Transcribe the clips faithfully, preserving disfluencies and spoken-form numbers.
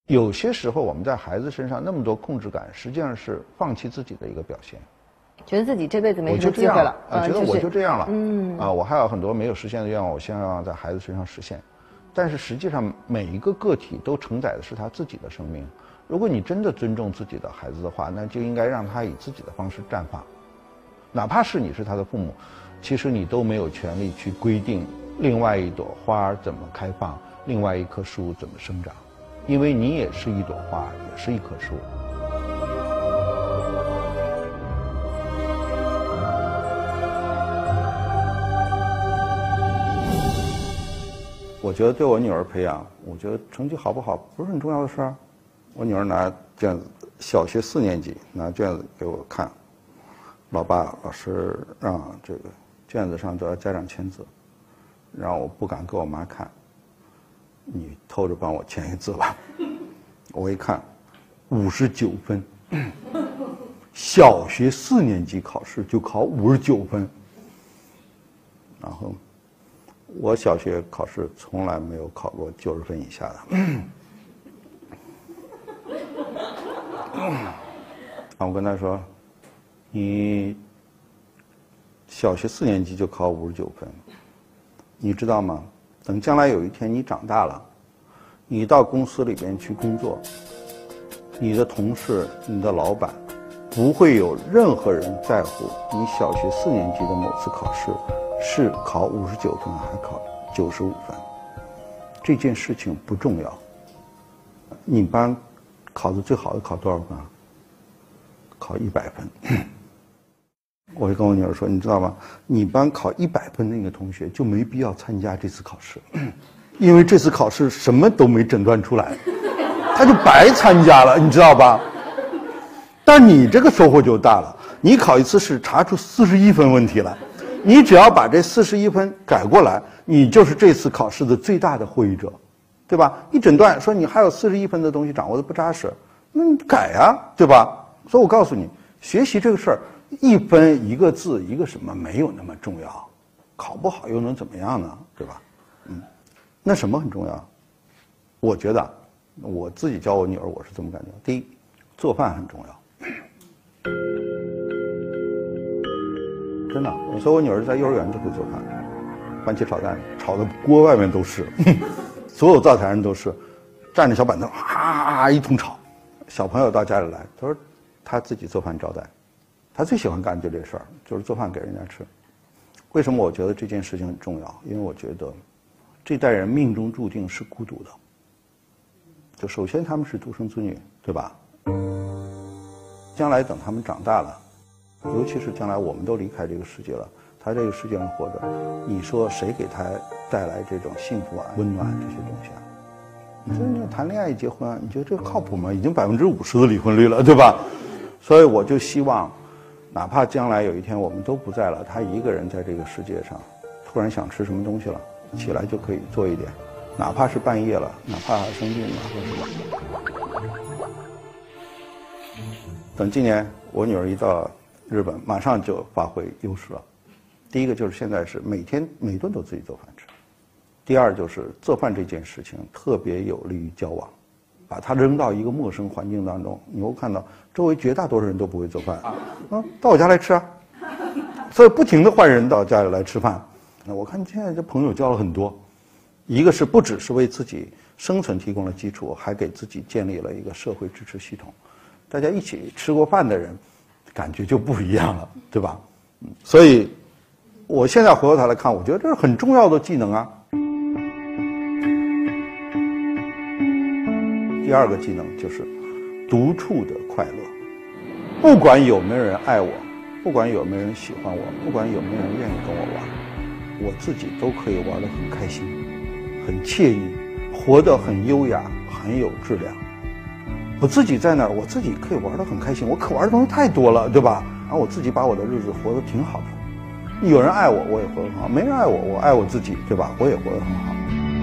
有些时候我们在孩子身上那么多控制感，实际上是放弃自己的一个表现。 觉得自己这辈子没什么机会了， 啊，觉得我就这样了， 嗯啊，我还有很多没有实现的愿望，我希望在孩子身上实现。但是实际上，每一个个体都承载的是他自己的生命。如果你真的尊重自己的孩子的话，那就应该让他以自己的方式绽放。哪怕是你是他的父母，其实你都没有权利去规定另外一朵花怎么开放，另外一棵树怎么生长，因为你也是一朵花，也是一棵树。我觉得对我女儿培养，我觉得成绩好不好不是很重要的事儿。我女儿拿卷子，小学四年级拿卷子给我看，老爸老师让这个卷子上都要家长签字，让我不敢给我妈看，你偷着帮我签一个字吧。我一看，五十九分，小学四年级考试就考五十九分，然后。我小学考试从来没有考过九十分以下的。啊，我跟他说，你小学四年级就考五十九分，你知道吗？等将来有一天你长大了，你到公司里边去工作，你的同事、你的老板，不会有任何人在乎你小学四年级的某次考试。是考五十九分还是考九十五分？这件事情不重要。你班考的最好的考多少分啊？考一百分。我就跟我女儿说，你知道吗？你班考一百分那个同学就没必要参加这次考试，因为这次考试什么都没诊断出来，他就白参加了，你知道吧？但你这个收获就大了，你考一次试查出四十一分问题来。你只要把这四十一分改过来，你就是这次考试的最大的获益者，对吧？一诊断说你还有四十一分的东西掌握的不扎实，那你改啊，对吧？所以我告诉你，学习这个事儿，一分一个字一个什么没有那么重要，考不好又能怎么样呢？对吧？嗯，那什么很重要？我觉得，我自己教我女儿，我是这么感觉：第一，做饭很重要。真的，所以我女儿在幼儿园就会做饭，番茄炒蛋炒的锅外面都是，所有灶台上都是，站着小板凳啊一通炒。小朋友到家里来，他说他自己做饭招待，他最喜欢干就这事儿，就是做饭给人家吃。为什么我觉得这件事情很重要？因为我觉得这代人命中注定是孤独的。就首先他们是独生子女，对吧？将来等他们长大了。尤其是将来我们都离开这个世界了，他这个世界上活着，你说谁给他带来这种幸福啊、温暖这些东西啊？你说你谈恋爱、结婚，你觉得这个靠谱吗？已经百分之五十的离婚率了，对吧？所以我就希望，哪怕将来有一天我们都不在了，他一个人在这个世界上，突然想吃什么东西了，起来就可以做一点，哪怕是半夜了，哪怕生病了，或者什么。等今年我女儿一到日本，马上就发挥优势了。第一个就是现在是每天每顿都自己做饭吃。第二就是做饭这件事情特别有利于交往，把它扔到一个陌生环境当中，你会看到周围绝大多数人都不会做饭，啊，到我家来吃啊，所以不停的换人到家里来吃饭。那我看现在这朋友交了很多，一个是不只是为自己生存提供了基础，还给自己建立了一个社会支持系统，大家一起吃过饭的人。感觉就不一样了，对吧？所以，我现在回过头来看，我觉得这是很重要的技能啊。第二个技能就是独处的快乐，不管有没有人爱我，不管有没有人喜欢我，不管有没有人愿意跟我玩，我自己都可以玩得很开心，很惬意，活得很优雅，很有质量。我自己在那儿，我自己可以玩得很开心，我可玩的东西太多了，对吧？然后我自己把我的日子活得挺好的，有人爱我，我也活得很好；没人爱我，我爱我自己，对吧？我也活得很好。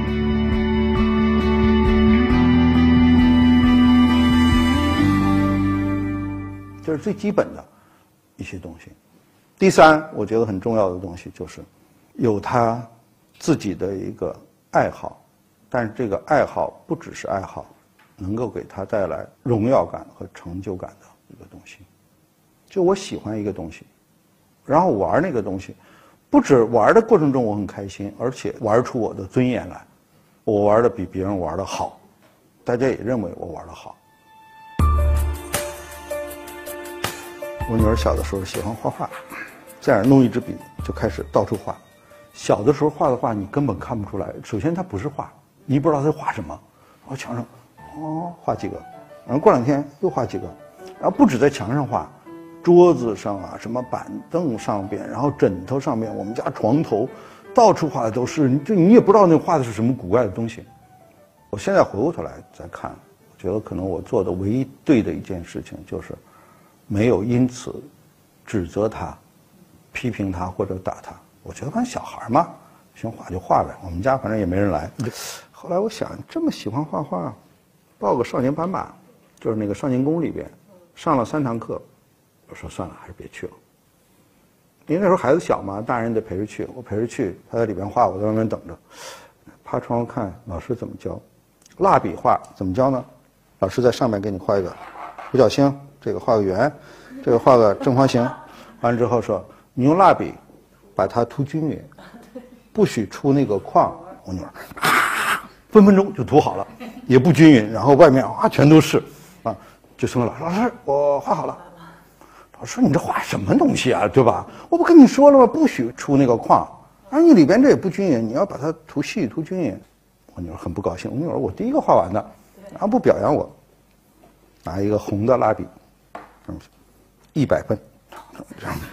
这是最基本的一些东西。第三，我觉得很重要的东西就是有他自己的一个爱好，但是这个爱好不只是爱好。 能够给他带来荣耀感和成就感的一个东西。就我喜欢一个东西，然后玩那个东西，不止玩的过程中我很开心，而且玩出我的尊严来，我玩的比别人玩的好，大家也认为我玩的好。我女儿小的时候喜欢画画，在那儿弄一支笔就开始到处画。小的时候画的画你根本看不出来，首先它不是画，你不知道它画什么。然后墙上，哦，画几个，然后过两天又画几个，然后不止在墙上画，桌子上啊，什么板凳上边，然后枕头上面，我们家床头，到处画的都是，就你也不知道那画的是什么古怪的东西。我现在回过头来再看，我觉得可能我做的唯一对的一件事情就是，没有因此指责他、批评他或者打他。我觉得反正小孩嘛，喜欢画就画呗。我们家反正也没人来。后来我想，这么喜欢画画，报个少年班吧，就是那个少年宫里边，上了三堂课，我说算了，还是别去了。因为那时候孩子小嘛，大人得陪着去，我陪着去，他在里边画，我在外面等着，趴窗户看老师怎么教。蜡笔画怎么教呢？老师在上面给你画一个五角星，这个画个圆，这个画个正方形，完了之后说你用蜡笔把它涂均匀，不许出那个框。我女儿啊，分分钟就涂好了，也不均匀，然后外面啊全都是，啊，就说老师老师我画好了。老师说你这画什么东西啊，对吧？我不跟你说了吗？不许出那个框，而你里边这也不均匀，你要把它涂细涂均匀。我女儿很不高兴，我女儿我第一个画完的，然后不表扬我，拿一个红的蜡笔，一百分，这样。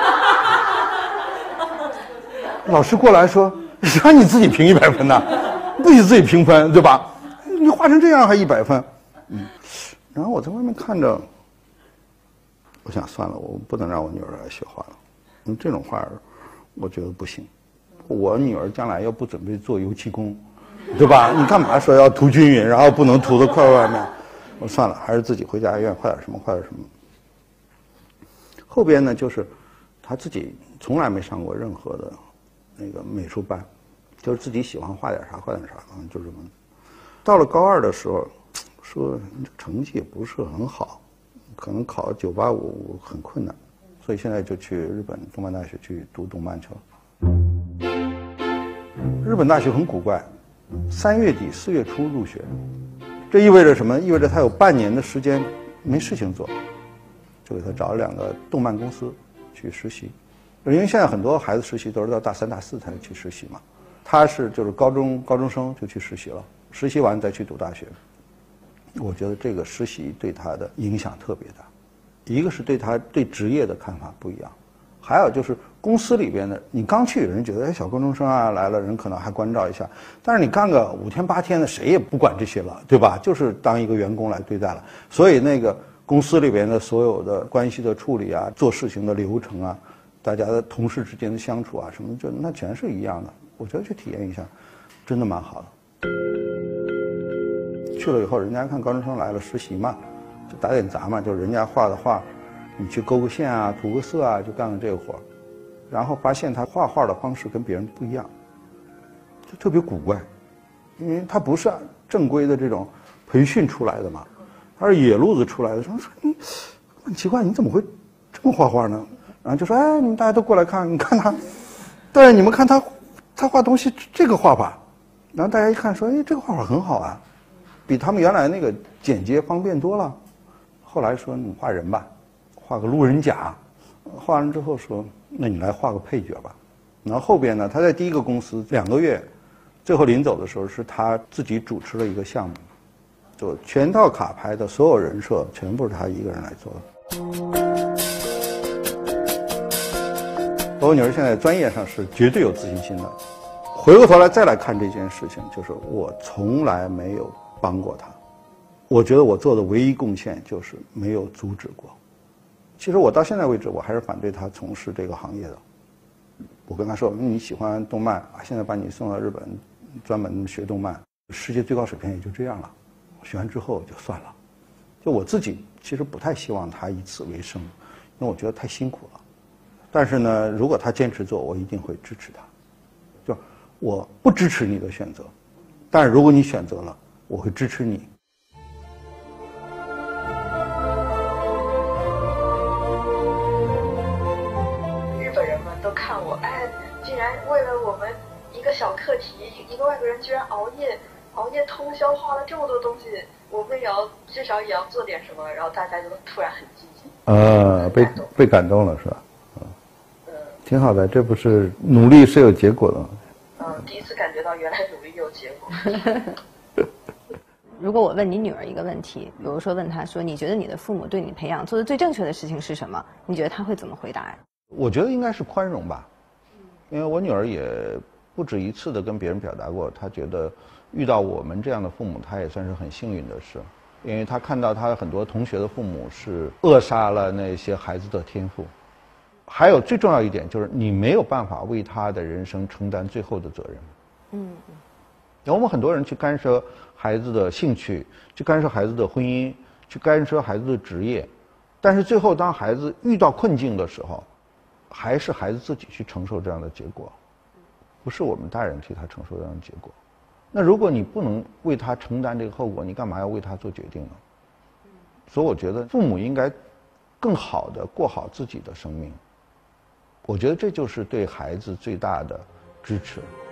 老师过来说：“让你自己评一百分呢，不许自己评分，对吧？你画成这样还一百分。”嗯，然后我在外面看着，我想算了，我不能让我女儿来学画了。嗯，这种画，我觉得不行。我女儿将来又不准备做油漆工，对吧？你干嘛说要涂均匀，然后不能涂的块外面？我算了，还是自己回家院画点什么画点什么。后边呢，就是他自己从来没上过任何的那个美术班，就是自己喜欢画点啥画点啥，嗯，就这么。到了高二的时候，说你这成绩也不是很好，可能考九八五很困难，所以现在就去日本动漫大学去读动漫去了。日本大学很古怪，三月底四月初入学，这意味着什么？意味着他有半年的时间没事情做，就给他找了两个动漫公司去实习。因为现在很多孩子实习都是到大三大四才去实习嘛，他是就是高中高中生就去实习了，实习完再去读大学。我觉得这个实习对他的影响特别大，一个是对他对职业的看法不一样，还有就是公司里边的，你刚去人觉得哎小高中生啊来了，人可能还关照一下，但是你干个五天八天的，谁也不管这些了，对吧？就是当一个员工来对待了，所以那个公司里边的所有的关系的处理啊，做事情的流程啊，大家的同事之间的相处啊，什么就那全是一样的。我觉得去体验一下，真的蛮好的。去了以后，人家看高中生来了实习嘛，就打点杂嘛，就人家画的画，你去勾个线啊，涂个色啊，就干了这个活。然后发现他画画的方式跟别人不一样，就特别古怪，因为他不是正规的这种培训出来的嘛，他是野路子出来的。说说你很奇怪，你怎么会这么画画呢？然后就说哎，你们大家都过来看，你看他，但是你们看他，他画东西这个画法，然后大家一看说，哎，这个画法很好啊，比他们原来那个简洁方便多了。后来说你画人吧，画个路人甲，画完之后说，那你来画个配角吧。然后后边呢，他在第一个公司两个月，最后临走的时候是他自己主持了一个项目，就全套卡牌的所有人设全部是他一个人来做的。我女儿现在专业上是绝对有自信心的。回过头来再来看这件事情，就是我从来没有帮过她。我觉得我做的唯一贡献就是没有阻止过。其实我到现在为止，我还是反对她从事这个行业的。我跟她说，你喜欢动漫啊，现在把你送到日本，专门学动漫，世界最高水平也就这样了。学完之后就算了。就我自己其实不太希望她以此为生，因为我觉得太辛苦了。但是呢，如果他坚持做，我一定会支持他。就我不支持你的选择，但是如果你选择了，我会支持你。 为了我们一个小课题，一个外国人居然熬夜熬夜通宵画了这么多东西，我们也要至少也要做点什么，然后大家就突然很积极。 呃，被被感动了是吧？嗯，嗯，挺好的，这不是努力是有结果的吗？ 嗯，第一次感觉到原来努力有结果。 如果我问你女儿一个问题，比如说问她说，你觉得你的父母对你培养做的最正确的事情是什么？你觉得她会怎么回答呀？ 我觉得应该是宽容吧，因为我女儿也不止一次的跟别人表达过，她觉得遇到我们这样的父母，她也算是很幸运的事，因为她看到她很多同学的父母是扼杀了那些孩子的天赋。还有最重要一点就是，你没有办法为他的人生承担最后的责任。嗯。我们很多人去干涉孩子的兴趣，去干涉孩子的婚姻，去干涉孩子的职业，但是最后当孩子遇到困境的时候，还是孩子自己去承受这样的结果，不是我们大人替他承受这样的结果。那如果你不能为他承担这个后果，你干嘛要为他做决定呢？所以我觉得父母应该更好的过好自己的生命，我觉得这就是对孩子最大的支持。